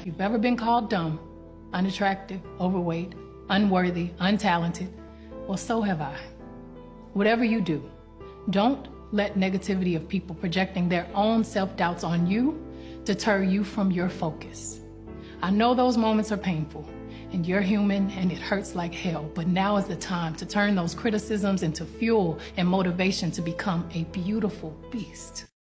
you've ever been called dumb, unattractive, overweight, unworthy, untalented, well, so have I. Whatever you do, don't let negativity of people projecting their own self-doubts on you deter you from your focus. I know those moments are painful, and you're human and it hurts like hell, but now is the time to turn those criticisms into fuel and motivation to become a beautiful beast.